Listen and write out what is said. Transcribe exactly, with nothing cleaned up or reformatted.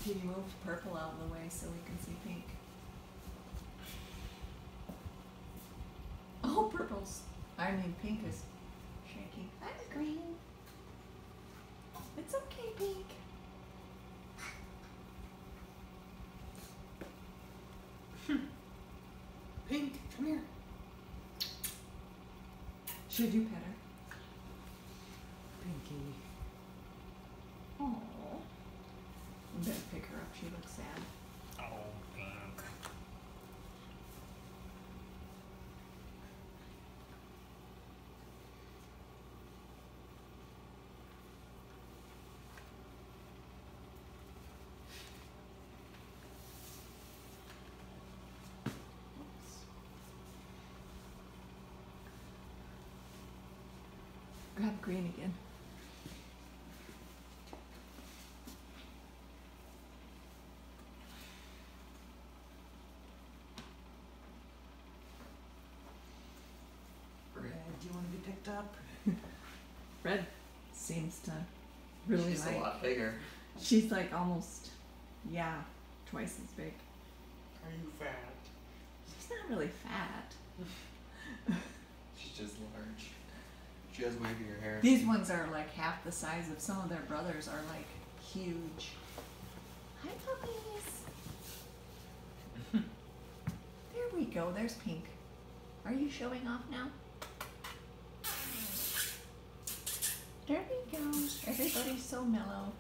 He moved purple out of the way so we can see pink. Oh, purple's, I mean pink is shaky. I'm green. It's okay, pink. Pink, come here. Should you pet her? Pinky. Oh. I'm gonna pick her up. She looks sad. Oh, Pink. Oops. Grab green again. Red, do you want to be picked up? Red seems to really She's like. a lot bigger. She's like almost, yeah, twice as big. Are you fat? She's not really fat. She's just large. She has wavier hair. These ones are like half the size of some of their brothers are like huge. Hi puppies. There we go, there's Pink. Are you showing off now? There we go. Everybody's so mellow.